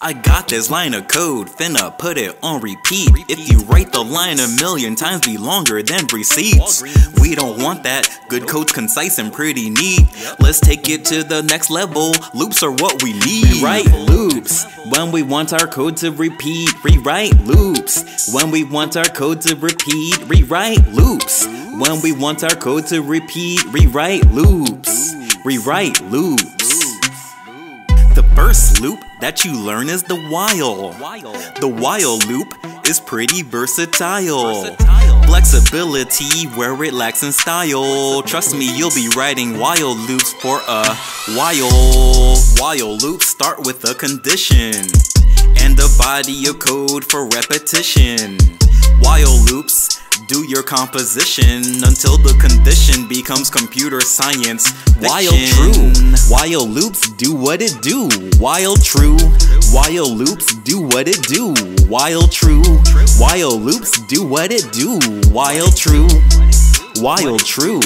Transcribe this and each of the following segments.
I got this line of code, finna put it on repeat. If you write the line a million times, be longer than receipts. We don't want that, good code's concise and pretty neat. Let's take it to the next level, loops are what we need. Rewrite loops, when we want our code to repeat. Rewrite loops, when we want our code to repeat. Rewrite loops, when we want our code to repeat. Rewrite loops, rewrite loops. The first loop that you learn is the while. The while loop is pretty versatile. Flexibility where it lacks in style. Trust me, you'll be writing while loops for a while. While loops start with a condition and a body of code for repetition. While loops do your composition until the condition becomes computer science fiction. While true, while loops do what it do. While true, while loops do what it do. While true, while loops do what it do. While true, while true,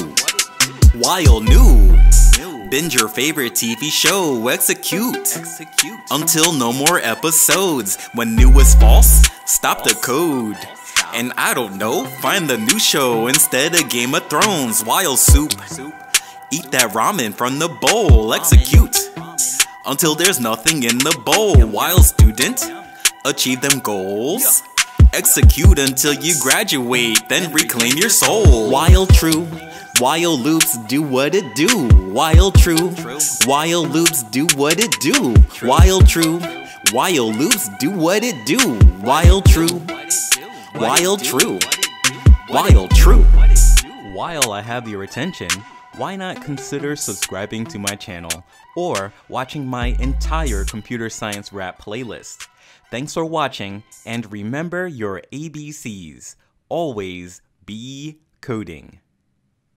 while new. Binge your favorite TV show, execute until no more episodes. When new is false, stop the code. And I don't know, find the new show instead of Game of Thrones. While soup, eat that ramen from the bowl. Execute until there's nothing in the bowl. While student, achieve them goals. Execute until you graduate, then reclaim your soul. While true, while loops do what it do. While true, while loops do what it do. While true, while loops do what it do. While true, while true, while true. While I have your attention, why not consider subscribing to my channel or watching my entire computer science rap playlist. Thanks for watching, and remember your ABCs. Always be coding.